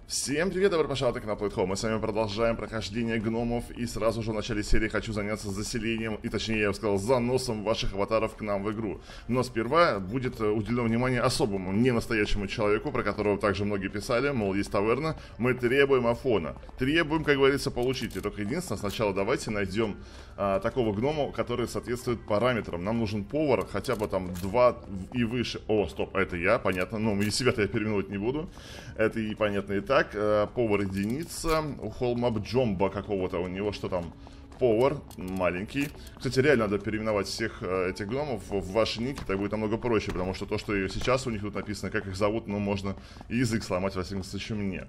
Всем привет, добро пожаловать на Playtime. Мы с вами продолжаем прохождение гномов. И сразу же в начале серии хочу заняться заселением, и точнее я бы сказал, заносом ваших аватаров к нам в игру. Но сперва будет уделено внимание особому, не настоящему человеку, про которого также многие писали, мол, есть таверна. Мы требуем Афона. Требуем, как говорится, получить. И только единственное, сначала давайте найдем такого гнома, который соответствует параметрам. Нам нужен повар, хотя бы там 2 и выше. О, стоп, это я, понятно. Ну, и себя-то я переименовать не буду. Это и понятно и так. Повар единица. У Холмаб Джомба какого-то, у него что там? Повар маленький. Кстати, реально надо переименовать всех этих гномов в ваши ники, так будет намного проще, потому что то, что сейчас у них тут написано, как их зовут, ну, можно и язык сломать, во всяком случае, мне.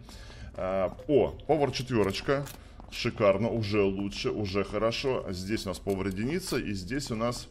Повар 4. Шикарно, уже лучше, уже хорошо. Здесь у нас повар единица, и здесь у нас...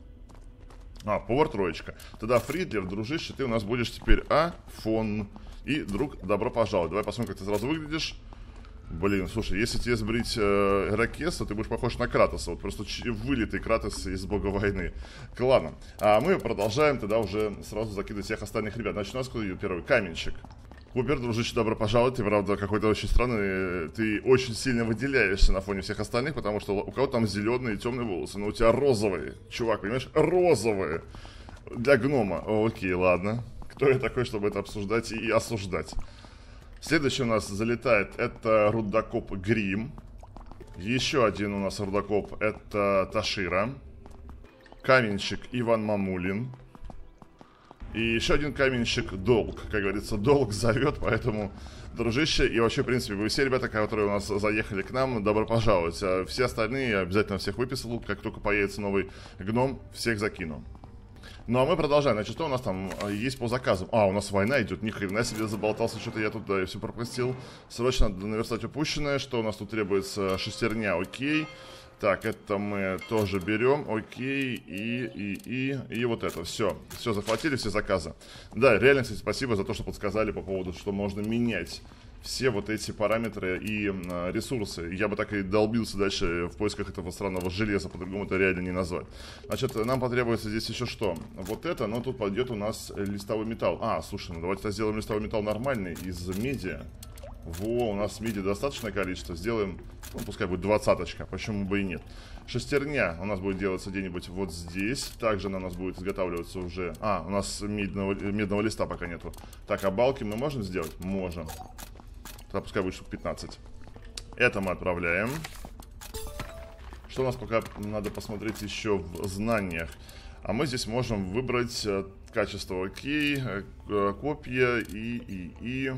повар 3. Тогда, Фридлер, дружище, ты у нас будешь теперь Афон. И, друг, добро пожаловать. Давай посмотрим, как ты сразу выглядишь. Блин, слушай, если тебе сбрить Ракеса, ты будешь похож на Кратоса. Вот просто вылитый Кратос из Бога войны. Ладно, мы продолжаем тогда уже сразу закидывать всех остальных ребят. Значит, у нас кто идет первый? Каменщик. Купер, дружище, добро пожаловать. Ты, правда, какой-то очень странный. Ты очень сильно выделяешься на фоне всех остальных, потому что у кого-то там зеленые и темные волосы, но у тебя розовые. Чувак, понимаешь? Розовые. Для гнома. Окей, ладно. Кто я такой, чтобы это обсуждать и осуждать? Следующий у нас залетает, это рудокоп Грим. Еще один у нас рудокоп, это Ташира. Каменщик Иван Мамулин. И еще один каменщик Долг. Как говорится, Долг зовет, поэтому, дружище, и вообще, в принципе, вы все ребята, которые у нас заехали к нам, добро пожаловать. А все остальные обязательно всех выписал, как только появится новый гном, всех закину. Ну а мы продолжаем. Значит, что у нас там есть по заказам? У нас война идет, ни хрена себе заболтался, что-то я тут, да, я все пропустил. Срочно надо наверстать упущенное. Что у нас тут требуется? Шестерня, окей. Так, это мы тоже берем, окей, и вот это, все захватили, все заказы. Да, реально, кстати, спасибо за то, что подсказали по поводу, что можно менять все вот эти параметры и ресурсы. Я бы так и долбился дальше в поисках этого странного железа, по-другому это реально не назвать. Значит, нам потребуется здесь еще что? Вот это, но тут пойдет у нас листовой металл. Слушай, ну давайте сделаем листовой металл нормальный из меди. У нас меди достаточное количество. Сделаем, ну, пускай будет 20-очка, почему бы и нет. Шестерня у нас будет делаться где-нибудь вот здесь. Также она у нас будет изготавливаться уже... у нас медного листа пока нету. Так, а балки мы можем сделать? Можем. Тогда пускай будет штук 15. Это мы отправляем. Что у нас пока надо посмотреть еще в знаниях? А мы здесь можем выбрать качество окей, копья и...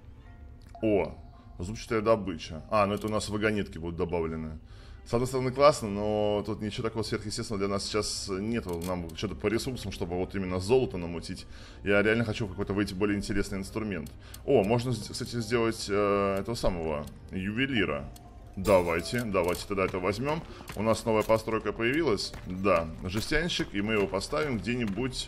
зубчатая добыча. Ну это у нас вагонетки будут добавлены. С одной стороны классно, но тут ничего такого сверхъестественного для нас сейчас нету. Нам что-то по ресурсам, чтобы вот именно золото намутить. Я реально хочу какой-то выйти более интересный инструмент. Можно, кстати, сделать этого самого ювелира. Давайте тогда это возьмем. У нас новая постройка появилась. Да, жестянщик, и мы его поставим где-нибудь...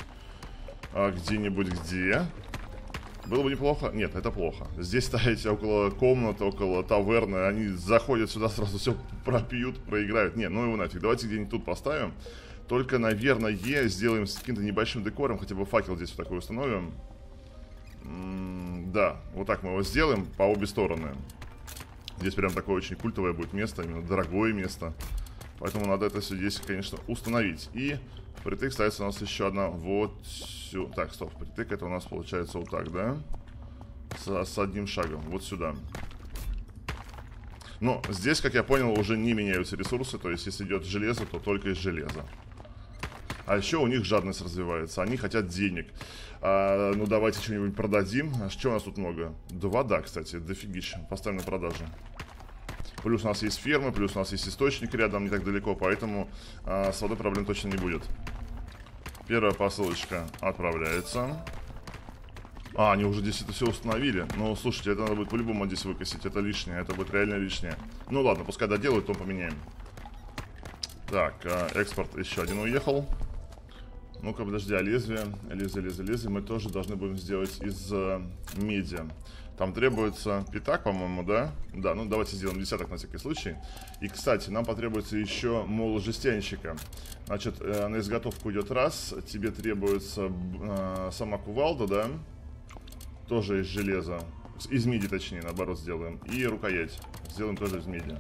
где? Было бы неплохо. Нет, это плохо. Здесь ставить около комнаты, около таверны. Они заходят сюда, сразу все пропьют, проиграют. Не, ну его нафиг. Давайте где-нибудь тут поставим. Только, наверное, сделаем с каким-то небольшим декором. Хотя бы факел здесь вот такой установим. Да, вот так мы его сделаем по обе стороны. Здесь прям такое очень культовое будет место. Именно дорогое место. Поэтому надо это все здесь, конечно, установить. И притык ставится у нас еще одна вот сюда. Так, стоп, притык это у нас получается вот так, да? С одним шагом, вот сюда. Но здесь, как я понял, уже не меняются ресурсы. То есть, если идет железо, то только из железа. А еще у них жадность развивается. Они хотят денег. Ну, давайте что-нибудь продадим. Что у нас тут много? 2, да, кстати, дофигища. Поставим на продажу. Плюс у нас есть фермы, плюс у нас есть источник рядом, не так далеко. Поэтому с водой проблем точно не будет. Первая посылочка отправляется. Они уже здесь это все установили. Ну, слушайте, это надо будет по-любому здесь выкосить. Это лишнее, это будет реально лишнее. Ну ладно, пускай доделают, то поменяем. Так, экспорт еще один уехал. Ну-ка, подожди, лезвие мы тоже должны будем сделать из меди. Там требуется пятак, по-моему, да? Да, ну давайте сделаем десяток на всякий случай. И, кстати, нам потребуется еще мол жестянщика. Значит, на изготовку идет раз. Тебе требуется сама кувалда, да? Тоже из железа. Из меди, точнее, наоборот, сделаем. И рукоять сделаем тоже из меди.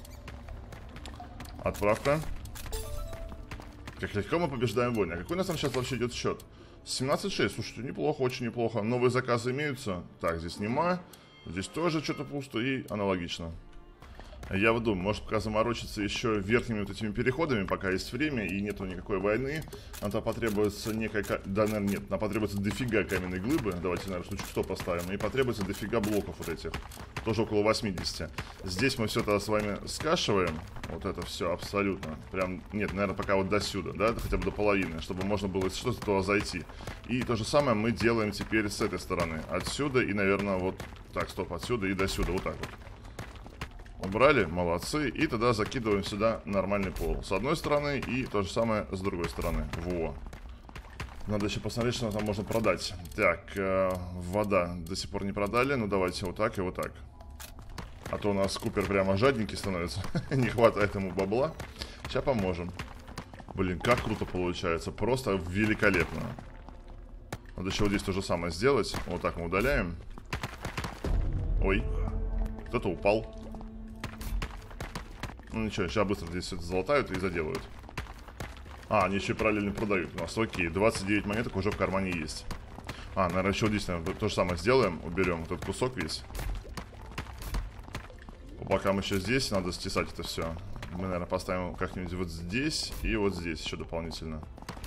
Отправка. Как легко мы побеждаем войны. А какой у нас там сейчас вообще идет счет? 17-6. Слушайте, неплохо, очень неплохо. Новые заказы имеются. Так, здесь нема. Здесь тоже что-то пусто и аналогично. Я вот думаю, может пока заморочиться еще верхними вот этими переходами, пока есть время и нету никакой войны. Нам там потребуется некая... Да, наверное, нет. Нам потребуется дофига каменной глыбы. Давайте, наверное, штучек 100 поставим. И потребуется дофига блоков вот этих. Тоже около 80. Здесь мы все это с вами скашиваем. Вот это все абсолютно. Прям, нет, наверное, пока вот до сюда, да, хотя бы до половины, чтобы можно было что-то туда зайти. И то же самое мы делаем теперь с этой стороны. Отсюда и, наверное, вот... Так, стоп, отсюда и до сюда. Вот так вот. Убрали, молодцы. И тогда закидываем сюда нормальный пол. С одной стороны и то же самое с другой стороны. Во. Надо еще посмотреть, что там можно продать. Так, вода до сих пор не продали. Ну давайте вот так и вот так. А то у нас Купер прямо жадненький становится. Не хватает ему бабла. Сейчас поможем. Блин, как круто получается. Просто великолепно. Надо еще вот здесь то же самое сделать. Вот так мы удаляем. Ой. Кто-то упал. Ну ничего, сейчас быстро здесь все это залатают и заделают. А, они еще и параллельно продают у нас. Окей, 29 монеток уже в кармане есть. А, наверное, еще здесь, наверное, то же самое сделаем. Уберем вот этот кусок весь. Пока мы еще здесь, надо стесать это все. Мы, наверное, поставим как-нибудь вот здесь и вот здесь еще дополнительно.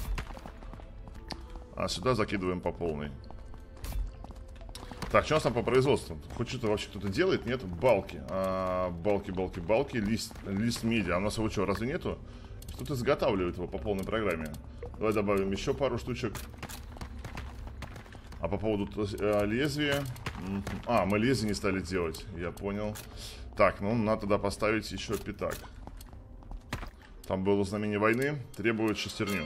А сюда закидываем по полной. Так, что у нас там по производству? Хоть что-то вообще кто-то делает? Нет? Балки. Балки. Лист меди. А у нас его что, разве нету? Кто-то изготавливает его по полной программе. Давай добавим еще пару штучек. А по поводу лезвия... А, мы лезвие не стали делать. Я понял. Так, ну надо тогда поставить еще пятак. Там было знамение войны. Требует шестерню.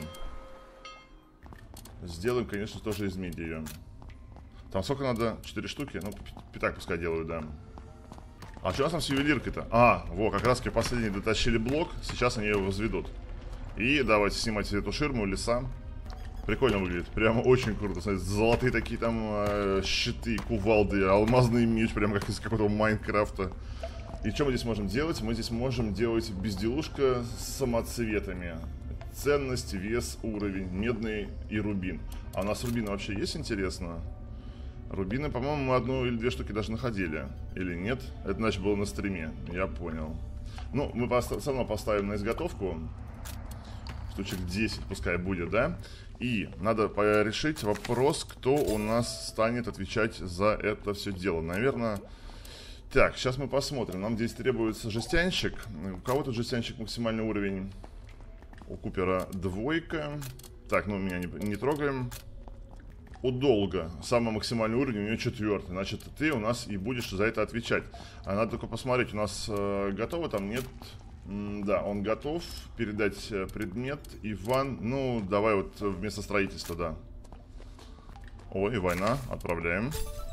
Сделаем, конечно, тоже из меди ее. Там сколько надо? 4 штуки? Ну, пятак пускай делают, да. А что у нас там с ювелиркой-то? А, во, как раз последний дотащили блок. Сейчас они его возведут. И давайте снимать эту ширму, леса. Прикольно выглядит. Прямо очень круто. Смотрите, золотые такие там щиты, кувалды, алмазный меч, прям как из какого-то Майнкрафта. И что мы здесь можем делать? Мы здесь можем делать безделушка с самоцветами. Ценность, вес, уровень, медный и рубин. А у нас рубины вообще есть, интересно? Рубины, по-моему, мы одну или две штуки даже находили. Или нет? Это, значит, было на стриме. Я понял. Ну, мы все равно поставим на изготовку. Штучек 10 пускай будет, да? И надо решить вопрос, кто у нас станет отвечать за это все дело. Наверное... Так, сейчас мы посмотрим. Нам здесь требуется жестянщик. У кого тут жестянщик максимальный уровень? У Купера 2. Так, ну меня не трогаем. У Долга самый максимальный уровень, у нее 4. Значит, ты у нас и будешь за это отвечать. А надо только посмотреть, у нас готово там, нет? Да, он готов передать предмет. Иван, ну, давай вот вместо строительства, да. Ой, война, отправляем.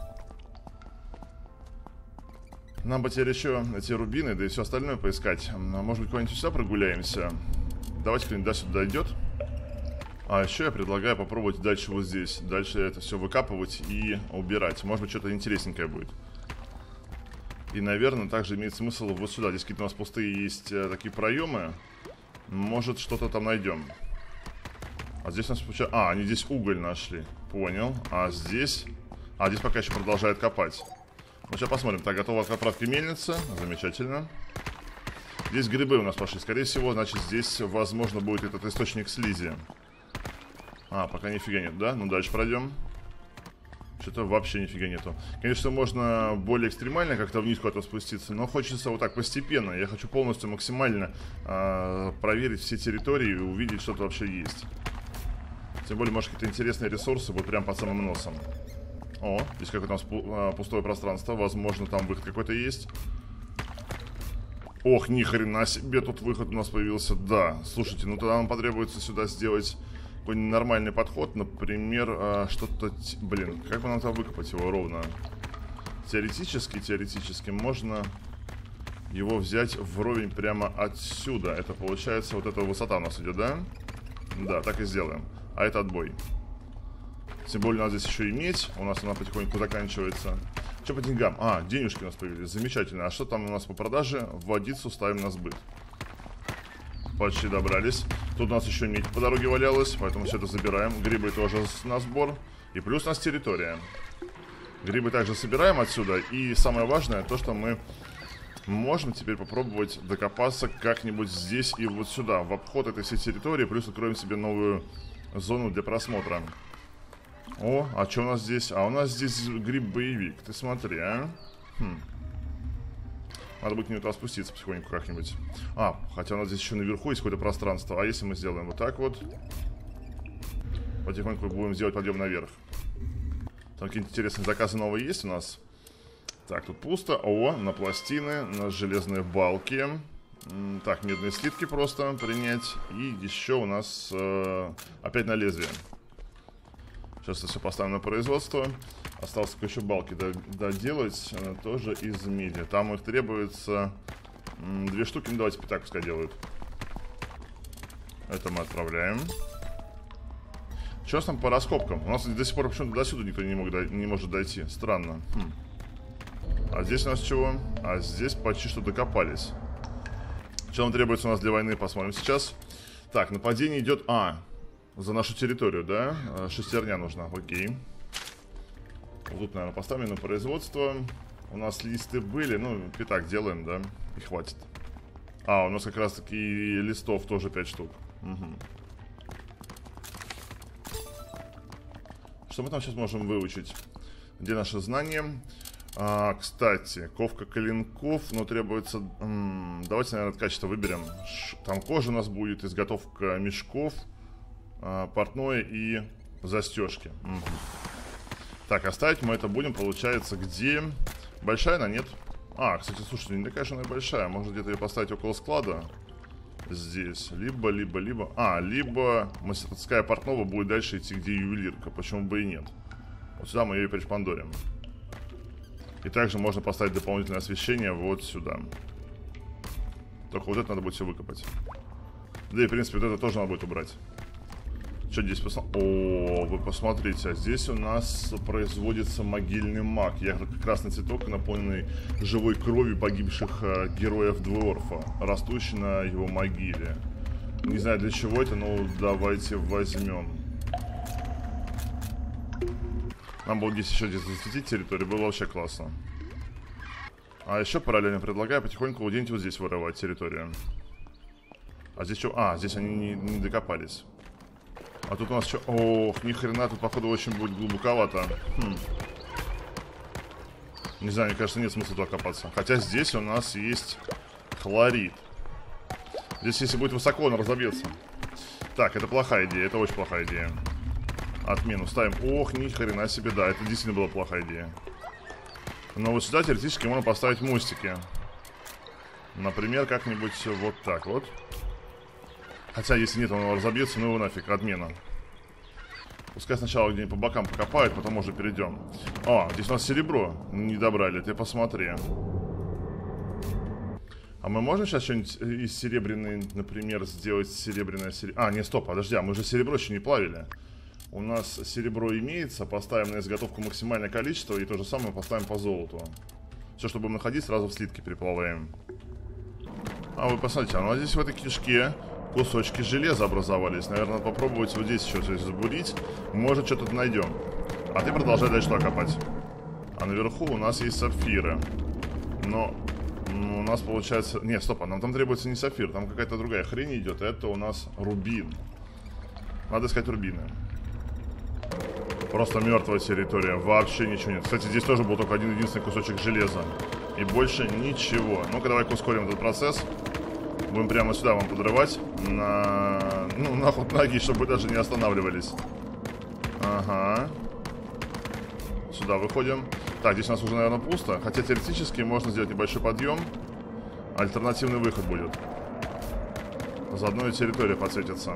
Нам бы теперь еще эти рубины, да и все остальное поискать. Может быть, куда-нибудь сюда прогуляемся? Давайте кто-нибудь до сюда дойдет. А еще я предлагаю попробовать дальше вот здесь. Дальше это все выкапывать и убирать. Может быть, что-то интересненькое будет. И, наверное, также имеет смысл вот сюда. Здесь какие-то у нас пустые есть такие проемы. Может, что-то там найдем. А здесь у нас получается... А, они здесь уголь нашли. Понял. А здесь... А, здесь пока еще продолжает копать. Ну, сейчас посмотрим. Так, готова к отправке мельница. Замечательно. Здесь грибы у нас пошли. Скорее всего, значит, здесь, возможно, будет этот источник слизи. А, пока нифига нет, да? Ну, дальше пройдем. Что-то вообще нифига нету. Конечно, можно более экстремально как-то вниз куда-то спуститься, но хочется вот так постепенно. Я хочу полностью максимально проверить все территории и увидеть, что-то вообще есть. Тем более, может, какие-то интересные ресурсы будут прям под самым носом. О, здесь какое-то у нас пустое пространство. Возможно, там выход какой-то есть. Ох, ни хрена себе, тут выход у нас появился. Да, слушайте, ну тогда нам потребуется сюда сделать какой-нибудь нормальный подход. Например, что-то... Блин, как бы нам там выкопать его ровно? Теоретически можно его взять вровень прямо отсюда. Это получается, вот эта высота у нас идет, да? Да, так и сделаем. А это отбой. Тем более, надо здесь еще и медь. У нас она потихоньку заканчивается. Что по деньгам? А, денежки у нас появились. Замечательно. А что там у нас по продаже? Водицу ставим на сбыт. Почти добрались. Тут у нас еще медь по дороге валялась, поэтому все это забираем. Грибы тоже на сбор. И плюс у нас территория. Грибы также собираем отсюда. И самое важное, то, что мы можем теперь попробовать докопаться как-нибудь здесь и вот сюда, в обход этой всей территории. Плюс откроем себе новую зону для просмотра. О, а что у нас здесь? А у нас здесь гриб-боевик. Ты смотри, а. Надо будет к нему спуститься потихоньку как-нибудь. А, хотя у нас здесь еще наверху есть какое-то пространство. А если мы сделаем вот так вот, потихоньку будем делать подъем наверх. Там какие-то интересные заказы новые есть у нас. Так, тут пусто. О, на пластины, на железные балки. Так, медные слитки просто принять. И еще у нас опять на лезвие. Сейчас это все поставим на производство. Осталось только еще балки доделать. Тоже из меди. Там их требуется 2 штуки. Ну, давайте пятак пускай делают. Это мы отправляем. Что там по раскопкам? У нас до сих пор почему-то до сюда никто не может дойти. Странно. А здесь у нас чего? А здесь почти что докопались. Что нам требуется у нас для войны? Посмотрим сейчас. Так, нападение идет... за нашу территорию, да? Шестерня нужна, окей. Вот тут, наверное, поставим на производство. У нас листы были, ну, пятак делаем, да? И хватит. У нас как раз таки листов тоже 5 штук. Угу. Что мы там сейчас можем выучить? Где наши знания? Кстати, ковка клинков, но требуется... давайте, наверное, качество выберем. Там кожа у нас будет, изготовка мешков, портное и застежки. Угу. Так, оставить мы это будем, получается, где? Большая она, нет? Кстати, слушайте, не такая же она большая. Можно где-то ее поставить около склада. Здесь. Либо мастерская портного будет дальше идти, где ювелирка. Почему бы и нет? Вот сюда мы ее и пришпандорим. И также можно поставить дополнительное освещение вот сюда. Только вот это надо будет все выкопать. Да и, в принципе, вот это тоже надо будет убрать. Что здесь О, вы посмотрите, а здесь у нас производится могильный маг. Ярко-красный цветок, наполненный живой кровью погибших героев Дворфа, растущий на его могиле. Не знаю для чего это, но давайте возьмем. Нам было здесь еще засветить территорию, было вообще классно. А еще параллельно предлагаю потихоньку где-нибудь вот здесь вырывать территорию. А здесь что? Здесь они не докопались. А тут у нас что? Ох, ни хрена, тут походу очень будет глубоковато. Не знаю, мне кажется, нет смысла туда копаться. Хотя здесь у нас есть хлорид. Здесь, если будет высоко, он разобьется. Так, это плохая идея, это очень плохая идея. Отмену ставим. Ох, ни хрена себе, да, это действительно была плохая идея. Но вот сюда теоретически можно поставить мостики. Например, как-нибудь вот так вот. Хотя, если нет, он разобьется, ну его нафиг, отмена. Пускай сначала где-нибудь по бокам покопают, потом уже перейдем. Здесь у нас серебро не добрали, ты посмотри. А мы можем сейчас что-нибудь из серебряной, например, сделать серебряное серебро? Не, стоп, подожди, мы же серебро еще не плавили. У нас серебро имеется, поставим на изготовку максимальное количество, и то же самое поставим по золоту. Все, что будем находить, сразу в слитки переплаваем. Вы посмотрите, у нас здесь в этой кишке кусочки железа образовались. Наверное, надо попробовать вот здесь еще забурить. Может, что-то найдем. А ты продолжай дальше туда копать. А наверху у нас есть сапфиры. Но у нас получается... Не, стоп, нам там требуется не сапфир. Там какая-то другая хрень идет. Это у нас рубин. Надо искать рубины. Просто мертвая территория. Вообще ничего нет. Кстати, здесь тоже был только один единственный кусочек железа. И больше ничего. Ну-ка, давай-ка ускорим этот процесс. Будем прямо сюда вам подрывать. На ход ноги, чтобы даже не останавливались. Ага. Сюда выходим. Так, здесь у нас уже, наверное, пусто. Хотя теоретически можно сделать небольшой подъем. Альтернативный выход будет. Заодно и территория подсветится.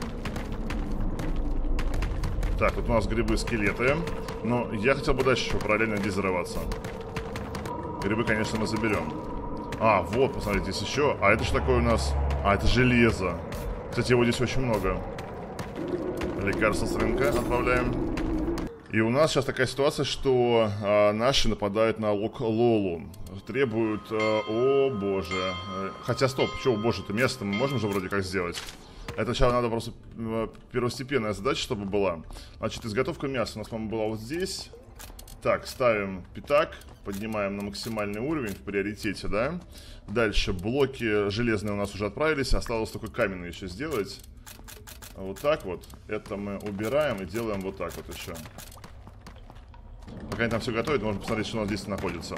Так, тут у нас грибы-скелеты. Но я хотел бы дальше еще параллельно здесь зарываться. Грибы, конечно, мы заберем. Вот, посмотрите, здесь еще. А это что такое у нас? Это железо. Кстати, его здесь очень много. Лекарства с рынка отправляем. И у нас сейчас такая ситуация, что наши нападают на Лолу. Требуют... о боже. Хотя, стоп, что, боже-то, место мы можем же вроде как сделать. Это сейчас надо просто первостепенная задача, чтобы была. Значит, изготовка мяса у нас, по-моему, была вот здесь. Так, ставим пятак, поднимаем на максимальный уровень в приоритете, да. Дальше блоки железные у нас уже отправились, осталось только каменные еще сделать. Вот так вот. Это мы убираем и делаем вот так вот еще. Пока они там все готовят, можно посмотреть, что у нас здесь находится.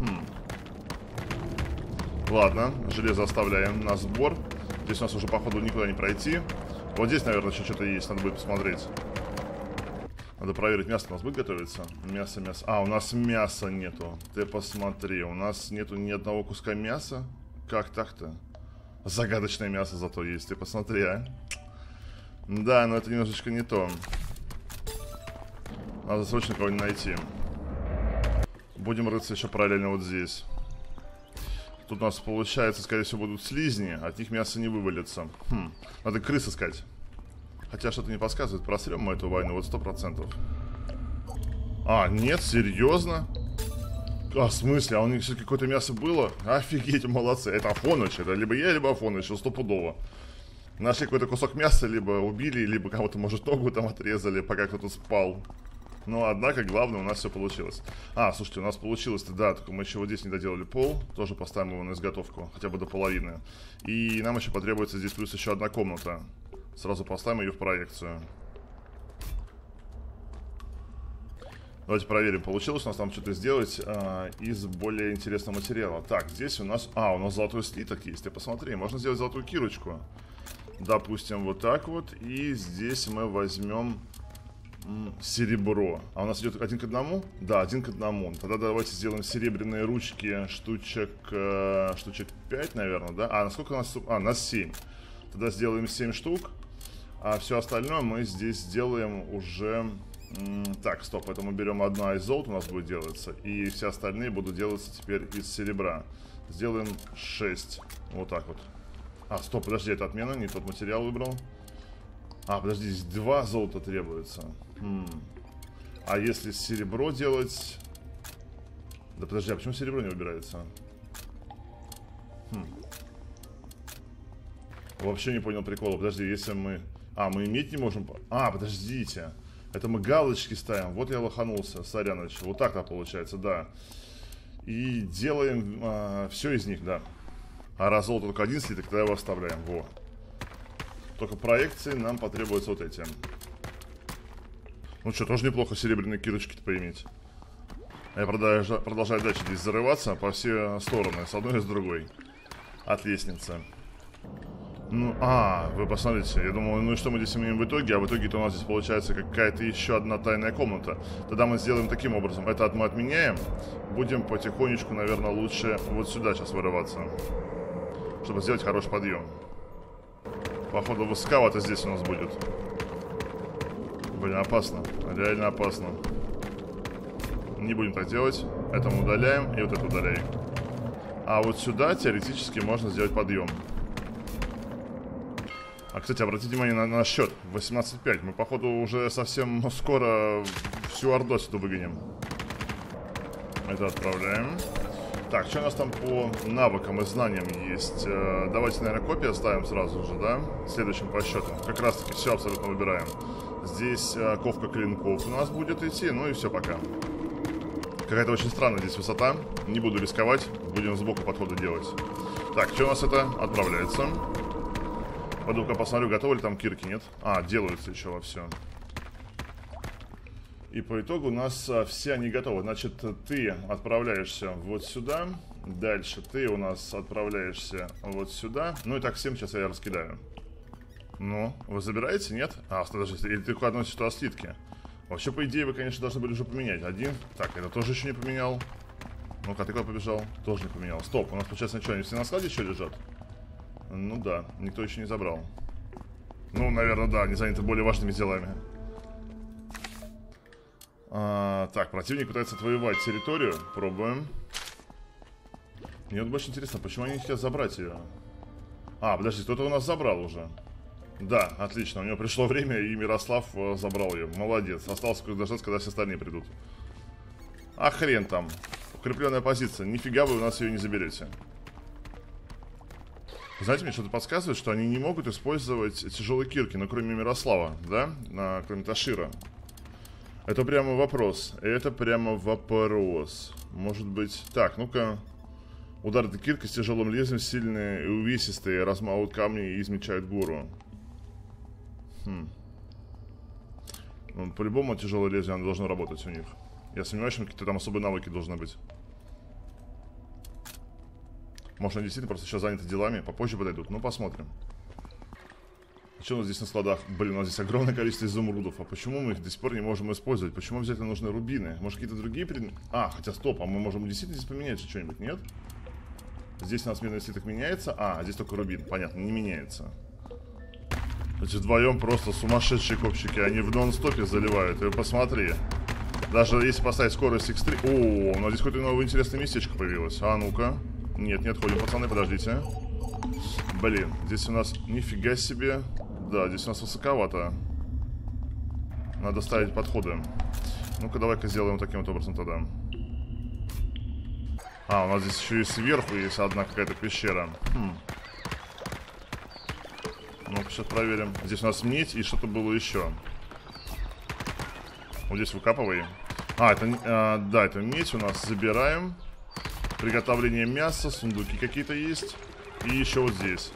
Ладно, железо оставляем на сбор. Здесь у нас уже, походу, никуда не пройти. Вот здесь, наверное, еще что-то есть, надо будет посмотреть. Надо проверить, мясо у нас будет готовиться. Мясо. А, у нас мяса нету. Ты посмотри, у нас нету ни одного куска мяса. Как так-то? Загадочное мясо зато есть, ты посмотри, а. Да, но это немножечко не то. Надо срочно кого-нибудь найти. Будем рыться еще параллельно вот здесь. Тут у нас, получается, скорее всего, будут слизни. От них мясо не вывалится. Надо крыс искать. Хотя что-то не подсказывает, просрем мы эту войну, вот 100%. А, нет, серьезно? А, в смысле? А у них все-таки какое-то мясо было? Офигеть, молодцы. Это Афоныч, это либо я, либо Афоныч, стопудово. Нашли какой-то кусок мяса, либо убили, либо кого-то, может, ногу там отрезали, пока кто-то спал. Но, однако, главное, у нас все получилось. А, слушайте, у нас получилось-то, да, только мы еще вот здесь не доделали пол. Тоже поставим его на изготовку, хотя бы до половины. И нам еще потребуется здесь плюс еще одна комната. Сразу поставим ее в проекцию. Давайте проверим, получилось у нас там что-то сделать из более интересного материала. Так, здесь у нас... А, у нас золотой слиток есть, ты посмотри, можно сделать золотую кирочку. Допустим, вот так вот. И здесь мы возьмем серебро. А у нас идет 1 к 1? Да, 1 к 1. Тогда давайте сделаем серебряные ручки штучек 5, наверное, да? А, насколько у нас... А, нас 7. Тогда сделаем 7 штук. А все остальное мы здесь сделаем уже... Так, стоп, поэтому берем одна из золота у нас будет делаться. И все остальные будут делаться теперь из серебра. Сделаем 6. Вот так вот. А, стоп, подожди, это отмена, не тот материал выбрал. А, подожди, здесь 2 золота требуется. А если серебро делать... Да подожди, а почему серебро не выбирается? Вообще не понял прикола. Подожди, если мы... А, мы иметь не можем... А, подождите. Это мы галочки ставим. Вот я лоханулся, соряныч. Вот так-то получается, да. И делаем все из них, да. А раз золото только 1 слиток, тогда его оставляем. Во. Только проекции нам потребуются вот эти. Ну что, тоже неплохо серебряные кирочки-то поиметь. Я продолжаю дальше здесь зарываться по все стороны, с одной и с другой. От лестницы. Ну, вы посмотрите, я думал, ну и что мы здесь имеем в итоге? А в итоге-то у нас здесь получается какая-то еще одна тайная комната. Тогда мы сделаем таким образом. Это мы отменяем. Будем потихонечку, наверное, лучше вот сюда сейчас вырываться. Чтобы сделать хороший подъем. Походу, высоковато здесь у нас будет. Блин, опасно. Реально опасно. Не будем так делать. Это мы удаляем и вот это удаляем. А вот сюда теоретически можно сделать подъем. А, кстати, обратите внимание на счет. 18-5. Мы, походу, уже совсем скоро всю орду сюда выгоним. Это отправляем. Так, что у нас там по навыкам и знаниям есть? Давайте, наверное, копии оставим сразу же, да? Следующим по счету. Как раз-таки все абсолютно выбираем. Здесь ковка клинков у нас будет идти. Ну и все, пока. Какая-то очень странная здесь высота. Не буду рисковать. Будем сбоку подхода делать. Так, что у нас это? Отправляется. Пойду-ка посмотрю, готовы ли там кирки, нет? А, делаются еще во все. И по итогу у нас все они готовы. Значит, ты отправляешься вот сюда. Дальше ты у нас отправляешься вот сюда. Ну и так всем сейчас я раскидаю. Ну, вы забираете, нет? А, подождите, или только относитесь туда слитки? Вообще, по идее, вы, конечно, должны были уже поменять. Один. Так, это тоже еще не поменял. Ну-ка, ты куда побежал? Тоже не поменял. Стоп, у нас, получается, что, они все на складе еще лежат? Ну да, никто еще не забрал. Ну, наверное, да, они заняты более важными делами. Так, противник пытается отвоевать территорию. Пробуем. Мне вот больше интересно, почему они не хотят забрать ее? А, подожди, кто-то у нас забрал уже. Да, отлично. У него пришло время, и Мирослав забрал ее. Молодец. Осталось дождаться, когда все остальные придут. А хрен там. Укрепленная позиция. Нифига вы у нас ее не заберете. Знаете, мне что-то подсказывает, что они не могут использовать тяжелые кирки, но кроме Мирослава, да? Кроме Ташира. Это прямо вопрос. Это прямо вопрос. Может быть... Так, ну-ка. Удары киркой с тяжелым лезвием сильные и увесистые, размалывают камни и измельчают гору. Ну, по-любому тяжелое лезвие оно должно работать у них. Я сомневаюсь, что какие-то там особые навыки должны быть. Может, они действительно просто сейчас заняты делами, попозже подойдут. Ну, посмотрим. Что у нас здесь на складах? Блин, у нас здесь огромное количество изумрудов. А почему мы их до сих пор не можем использовать? Почему обязательно нужны рубины? Может, какие-то другие предметы? А, хотя стоп, а мы можем действительно здесь поменять что-нибудь, нет? Здесь у нас медный слиток меняется. А, здесь только рубин, понятно, не меняется. Значит, вдвоем просто сумасшедшие копчики. Они в нон-стопе заливают. Ты посмотри. Даже если поставить скорость X3... О, у нас здесь какое-то новое интересное местечко появилось. А ну-ка. Нет, не отходим, пацаны, подождите. Блин, здесь у нас... Нифига себе. Да, здесь у нас высоковато. Надо ставить подходы. Ну-ка, давай-ка сделаем таким вот образом тогда. А, у нас здесь еще и сверху есть одна какая-то пещера. Ну-ка, сейчас проверим. Здесь у нас медь и что-то было еще. Вот здесь выкапывай. А, это, да, это медь у нас. Забираем. Приготовление мяса, сундуки какие-то есть. И еще вот здесь.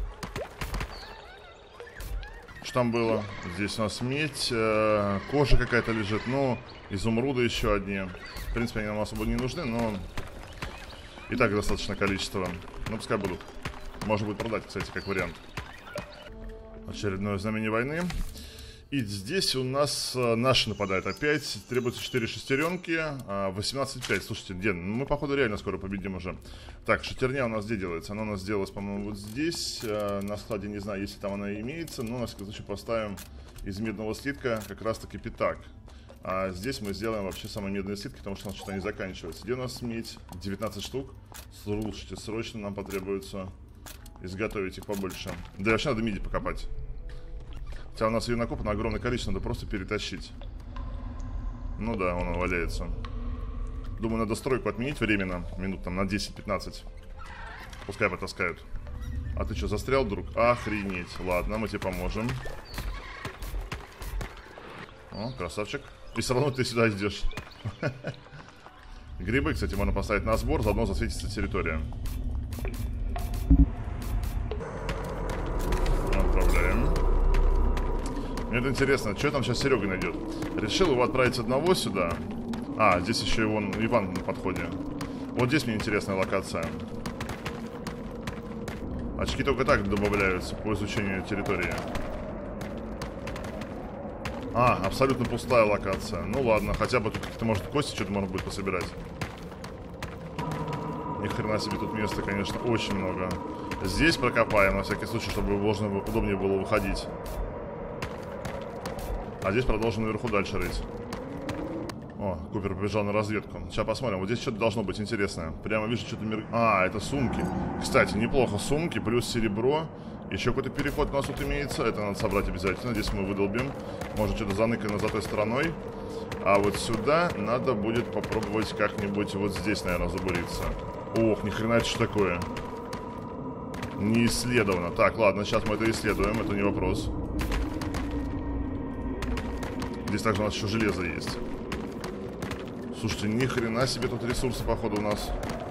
Что там было? Здесь у нас медь, кожа какая-то лежит. Ну, изумруды еще одни. В принципе, они нам особо не нужны, но и так достаточно количество. Ну, пускай будут. Можно будет продать, кстати, как вариант. Очередное знамение войны. И здесь у нас наши нападают опять. Требуется 4 шестеренки. 18-5. Слушайте, Ден, мы, походу, реально скоро победим уже. Так, шестерня у нас где делается? Она у нас делалась, по-моему, вот здесь. На складе, не знаю, если там она имеется. Но, на всякий случай, поставим из медного слитка как раз-таки пятак. А здесь мы сделаем вообще самые медные слитки, потому что у нас что-то не заканчивается. Где у нас медь? 19 штук. Слушайте, срочно нам потребуется изготовить их побольше. Да и вообще надо миди покопать. Хотя у нас ее накопано огромное количество, надо просто перетащить. Ну да, он валяется. Думаю, надо стройку отменить временно. Минут там на 10-15. Пускай потаскают. А ты что, застрял, друг? Охренеть. Ладно, мы тебе поможем. О, красавчик. И все равно ты сюда идешь. Грибы, кстати, можно поставить на сбор, заодно засветится территория. Отправляем. Мне это интересно, что там сейчас Серега найдет? Решил его отправить одного сюда. А, здесь еще и вон Иван на подходе. Вот здесь мне интересная локация. Очки только так добавляются по изучению территории. А, абсолютно пустая локация. Ну ладно, хотя бы тут какие-то, может, кости что-то можно будет пособирать. Ни хрена себе тут места, конечно, очень много. Здесь прокопаем, на всякий случай, чтобы удобнее было выходить. А здесь продолжим наверху дальше рыть. О, Купер побежал на разведку. Сейчас посмотрим. Вот здесь что-то должно быть интересное. Прямо вижу, что-то А, это сумки. Кстати, неплохо сумки, плюс серебро. Еще какой-то переход у нас тут имеется. Это надо собрать обязательно. Здесь мы выдолбим. Может, что-то заныкано за той стороной. А вот сюда надо будет попробовать как-нибудь вот здесь, наверное, забуриться. Ох, ни хрена, это что такое? Не исследовано. Так, ладно, сейчас мы это исследуем. Это не вопрос. Здесь также у нас еще железо есть. Слушайте, ни хрена себе тут ресурсы, походу, у нас.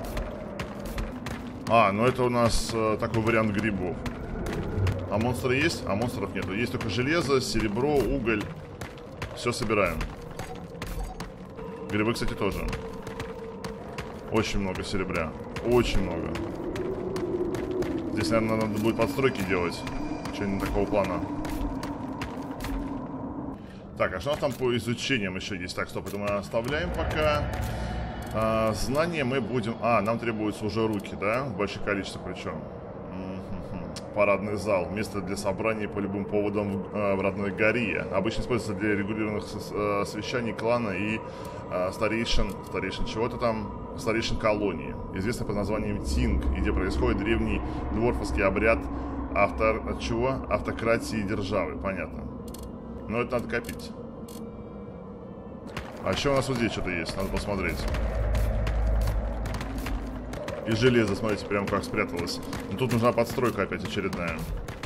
А, ну это у нас такой вариант грибов. А монстры есть? А монстров нету. Есть только железо, серебро, уголь. Все собираем. Грибы, кстати, тоже. Очень много серебря. Очень много. Здесь, наверное, надо будет подстройки делать. Что-нибудь такого плана. Так, а что у нас там по изучениям еще есть? Так, стоп, это мы оставляем пока. Знания мы будем... А, нам требуются уже руки, да? В больших количествах причем. Парадный зал. Место для собраний по любым поводам в родной горе. Обычно используется для регулированных совещаний клана и старейшин чего-то там, старейшин колонии. Известно под названием Тинг, где происходит древний дворфовский обряд Чего? Автократии державы, понятно. Но это надо копить. А еще у нас вот здесь что-то есть, надо посмотреть. И железо, смотрите, прям как спряталось. Но тут нужна подстройка опять очередная.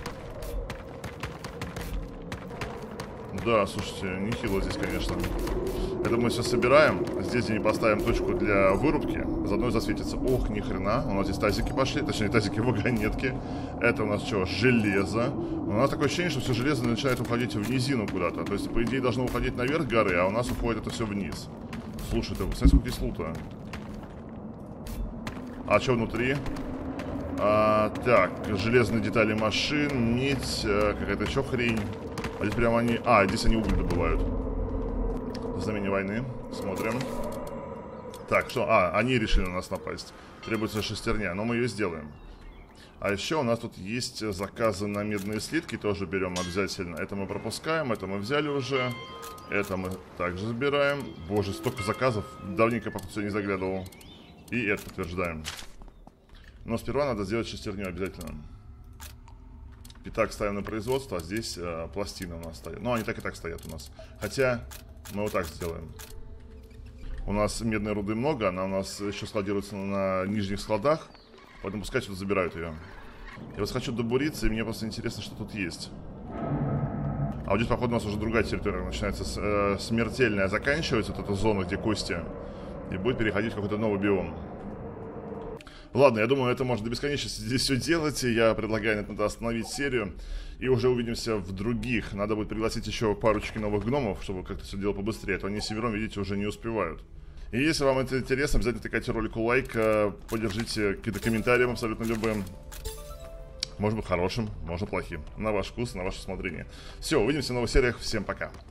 Да, слушайте, нехило здесь, конечно. Это мы все собираем. Здесь не поставим точку для вырубки. Заодно засветится. Ох, ни хрена. У нас здесь тазики пошли. Точнее, тазики-вагонетки. Это у нас что? Железо. У нас такое ощущение, что все железо начинает уходить в низину куда-то. То есть, по идее, должно уходить наверх горы, а у нас уходит это все вниз. Слушай, ты смотри, сколько здесь лута. А что внутри? Так, железные детали машин, медь, какая-то еще хрень. А здесь прямо они... здесь они уголь добывают. Знамение войны. Смотрим. Так, что? Они решили на нас напасть. Требуется шестерня, но мы ее сделаем. А еще у нас тут есть заказы на медные слитки. Тоже берем обязательно. Это мы пропускаем, это мы взяли уже. Это мы также забираем. Боже, столько заказов. Давненько пока все не заглядывал. И это подтверждаем. Но сперва надо сделать шестерню обязательно. Пятак ставим на производство, а здесь пластины у нас стоят. Ну, они так и так стоят у нас. Хотя, мы вот так сделаем. У нас медной руды много, она у нас еще складируется на нижних складах. Поэтому пускай сюда забирают ее. Я вот хочу добуриться, и мне просто интересно, что тут есть. А вот здесь, походу, у нас уже другая территория начинается. Смертельная заканчивается, вот эта зона, где кости. И будет переходить в какой-то новый биом. Ладно, я думаю, это можно до бесконечности здесь все делать. Я предлагаю на этом остановить серию. И уже увидимся в других. Надо будет пригласить еще парочки новых гномов, чтобы как-то все дело побыстрее. А то они севером, видите, уже не успевают. И если вам это интересно, обязательно тыкайте ролику лайк. Поддержите какие-то комментарии абсолютно любым. Может быть хорошим, может плохим. На ваш вкус, на ваше усмотрение. Все, увидимся в новых сериях. Всем пока.